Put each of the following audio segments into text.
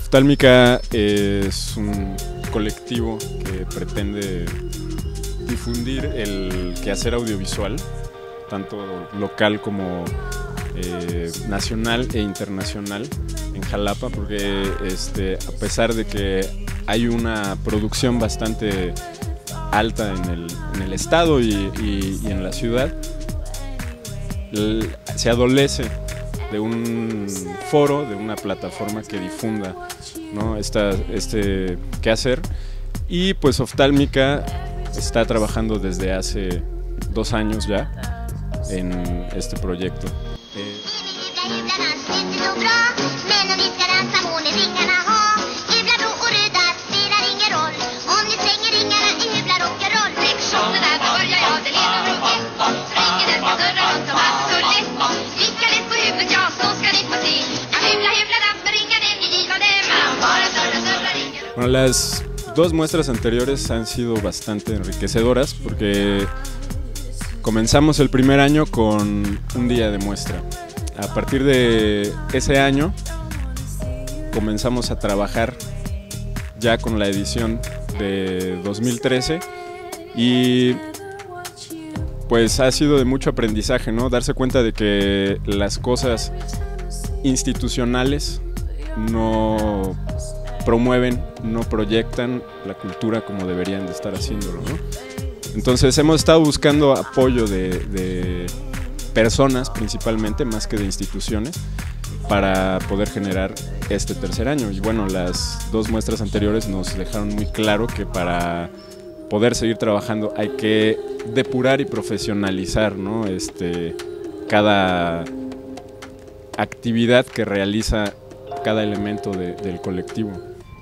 Oftálmica es un colectivo que pretende difundir el quehacer audiovisual, tanto local como nacional e internacional en Jalapa, porque a pesar de que hay una producción bastante alta en el estado y en la ciudad, se adolece de un foro, de una plataforma que difunda, ¿no?, este quehacer. Y pues Oftálmica está trabajando desde hace 2 años ya en este proyecto. Bueno, las 2 muestras anteriores han sido bastante enriquecedoras porque comenzamos el primer año con un día de muestra. A partir de ese año comenzamos a trabajar ya con la edición de 2013 y pues ha sido de mucho aprendizaje, ¿no? Darse cuenta de que las cosas institucionales no promueven, no proyectan la cultura como deberían de estar haciéndolo, ¿no? Entonces hemos estado buscando apoyo de personas principalmente, más que de instituciones, para poder generar este tercer año. Y bueno, las 2 muestras anteriores nos dejaron muy claro que para poder seguir trabajando hay que depurar y profesionalizar, ¿no?, cada actividad que realiza cada elemento del colectivo.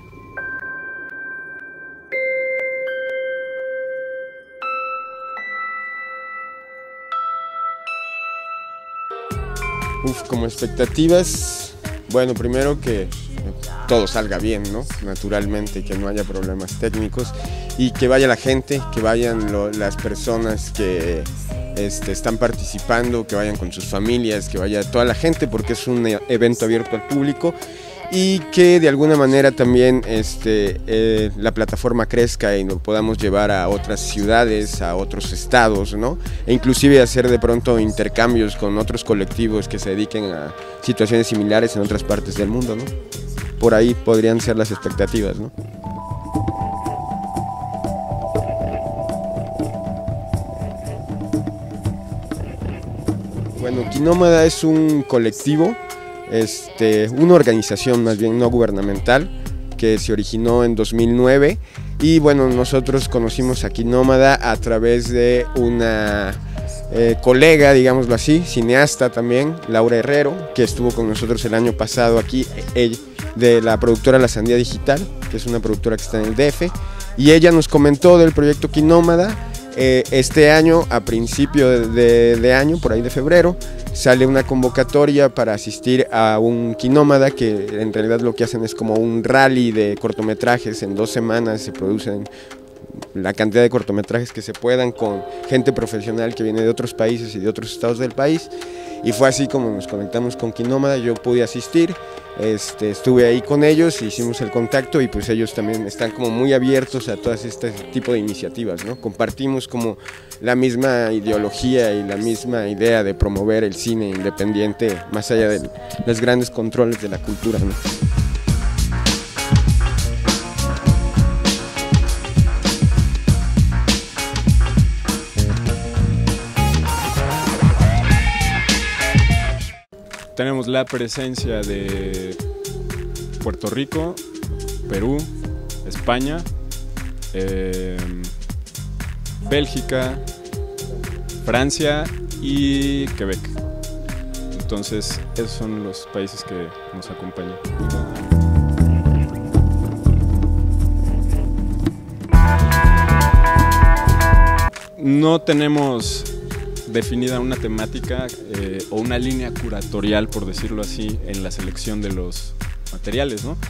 Como expectativas, bueno, primero que todo salga bien, ¿no?, naturalmente, que no haya problemas técnicos y que vaya la gente, que vayan las personas que están participando, que vayan con sus familias, que vaya toda la gente, porque es un evento abierto al público, y que de alguna manera también la plataforma crezca y lo podamos llevar a otras ciudades, a otros estados, ¿no?, e inclusive hacer de pronto intercambios con otros colectivos que se dediquen a situaciones similares en otras partes del mundo, ¿no? Por ahí podrían ser las expectativas, ¿no? Bueno, Quinómada es un colectivo, una organización más bien no gubernamental que se originó en 2009 y bueno, nosotros conocimos a Quinómada a través de una colega, digámoslo así, cineasta también, Laura Herrero, que estuvo con nosotros el año pasado aquí, de la productora La Sandía Digital, que es una productora que está en el DF, y ella nos comentó del proyecto Quinómada. Este año, a principio de año, por ahí de febrero, sale una convocatoria para asistir a un Quinómada, que en realidad lo que hacen es como un rally de cortometrajes. En 2 semanas se producen la cantidad de cortometrajes que se puedan, con gente profesional que viene de otros países y de otros estados del país, y fue así como nos conectamos con Quinómada. Yo pude asistir, estuve ahí con ellos, hicimos el contacto y pues ellos también están como muy abiertos a todo este tipo de iniciativas, ¿no? Compartimos como la misma ideología y la misma idea de promover el cine independiente más allá de los grandes controles de la cultura, ¿no? Tenemos la presencia de Puerto Rico, Perú, España, Bélgica, Francia y Quebec. Entonces, esos son los países que nos acompañan. No tenemos definida una temática o una línea curatorial, por decirlo así, en la selección de los materiales, ¿no?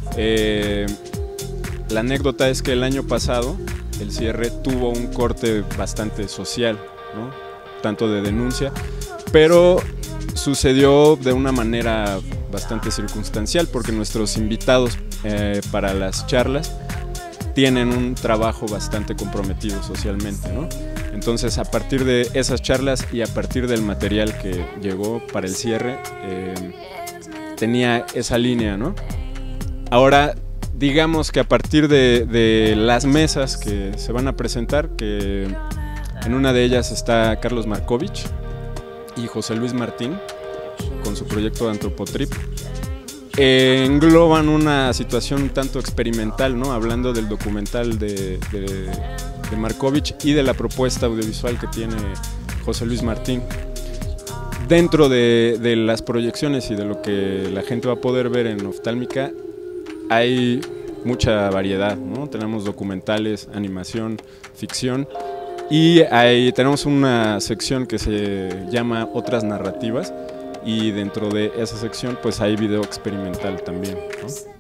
La anécdota es que el año pasado el cierre tuvo un corte bastante social, ¿no?, tanto de denuncia, pero sucedió de una manera bastante circunstancial porque nuestros invitados para las charlas, tienen un trabajo bastante comprometido socialmente, ¿no? Entonces, a partir de esas charlas y a partir del material que llegó para el cierre, tenía esa línea, ¿no? Ahora, digamos que a partir de las mesas que se van a presentar, que en una de ellas está Carlos Markovich y José Luis Martín, con su proyecto de Antropotrip, engloban una situación un tanto experimental, ¿no? Hablando del documental de Markovich y de la propuesta audiovisual que tiene José Luis Martín. Dentro de las proyecciones y de lo que la gente va a poder ver en Oftálmica, hay mucha variedad, ¿no? Tenemos documentales, animación, ficción, y tenemos una sección que se llama Otras Narrativas, y dentro de esa sección pues hay video experimental también, ¿no?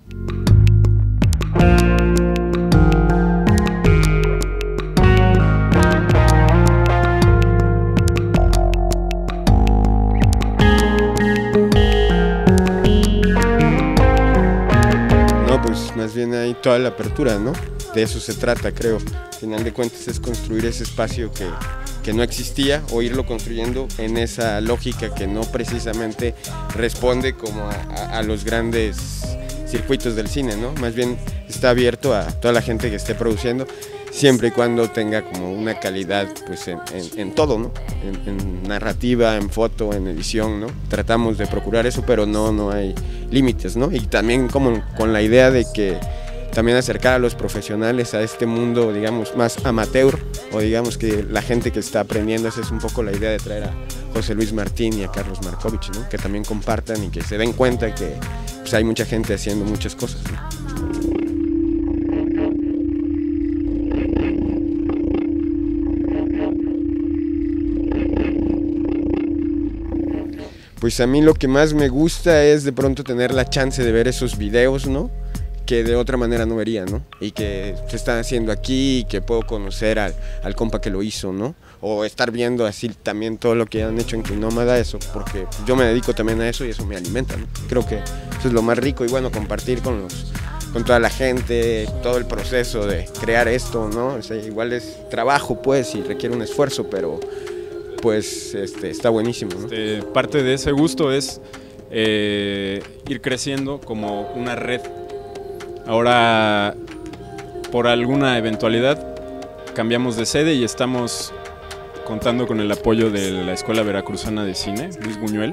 Más bien hay toda la apertura, ¿no? De eso se trata, creo. Al final de cuentas es construir ese espacio que no existía, o irlo construyendo en esa lógica que no precisamente responde como a los grandes circuitos del cine, ¿no? Más bien está abierto a toda la gente que esté produciendo, siempre y cuando tenga como una calidad pues en todo, ¿no? En narrativa, en foto, en edición, ¿no? Tratamos de procurar eso, pero no hay límites, ¿no? Y también como con la idea de que también acercar a los profesionales a este mundo, digamos, más amateur, o digamos que la gente que está aprendiendo, esa es un poco la idea de traer a José Luis Martín y a Carlos Markovich, ¿no? Que también compartan y que se den cuenta que pues, hay mucha gente haciendo muchas cosas, ¿no? Pues a mí lo que más me gusta es de pronto tener la chance de ver esos videos, ¿no? Que de otra manera no vería, ¿no? Y que se están haciendo aquí y que puedo conocer al compa que lo hizo, ¿no? O estar viendo así también todo lo que han hecho en Quinómada, eso, porque yo me dedico también a eso y eso me alimenta, ¿no? Creo que eso es lo más rico y bueno, compartir con toda la gente, todo el proceso de crear esto, ¿no? O sea, igual es trabajo, pues, y requiere un esfuerzo, pero pues está buenísimo, ¿no? Parte de ese gusto es ir creciendo como una red. Ahora, por alguna eventualidad, cambiamos de sede y estamos contando con el apoyo de la Escuela Veracruzana de Cine, Luis Buñuel,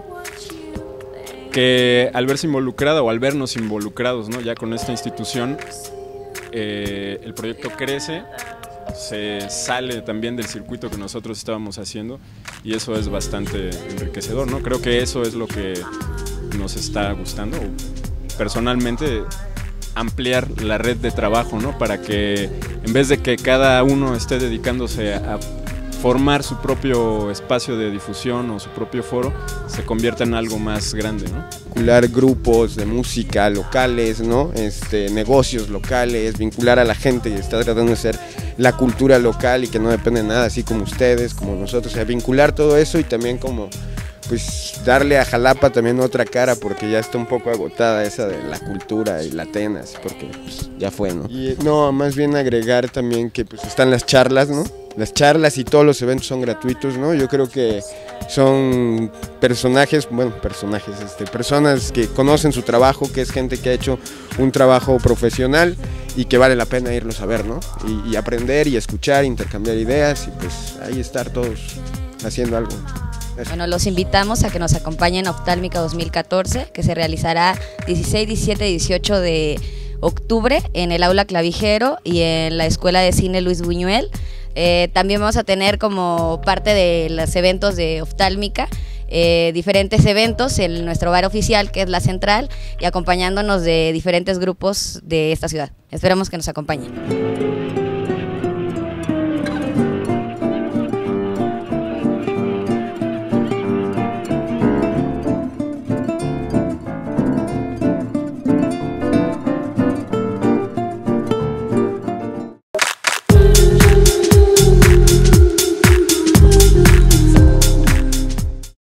que al verse involucrada o al vernos involucrados, ¿no? Ya con esta institución, el proyecto crece, se sale también del circuito que nosotros estábamos haciendo y eso es bastante enriquecedor, ¿no? Creo que eso es lo que nos está gustando, personalmente, ampliar la red de trabajo, ¿no? Para que en vez de que cada uno esté dedicándose a formar su propio espacio de difusión o su propio foro, se convierta en algo más grande, ¿no? Vincular grupos de música locales, ¿no? Negocios locales, vincular a la gente que está tratando de hacer la cultura local y que no depende de nada, así como ustedes, como nosotros, o sea, vincular todo eso y también como pues darle a Jalapa también otra cara, porque ya está un poco agotada esa de la cultura y la Atenas, porque pues, ya fue, ¿no? Y no, más bien agregar también que pues están las charlas, ¿no? Las charlas y todos los eventos son gratuitos, ¿no? Yo creo que son personas que conocen su trabajo, que es gente que ha hecho un trabajo profesional y que vale la pena irlos a ver, ¿no? Y aprender y escuchar, intercambiar ideas y pues ahí estar todos haciendo algo. Eso. Bueno, los invitamos a que nos acompañen a Oftálmica 2014, que se realizará 16, 17 y 18 de octubre en el Aula Clavijero y en la Escuela de Cine Luis Buñuel. También vamos a tener como parte de los eventos de Oftálmica diferentes eventos en nuestro bar oficial, que es La Central, y acompañándonos de diferentes grupos de esta ciudad. Esperamos que nos acompañen.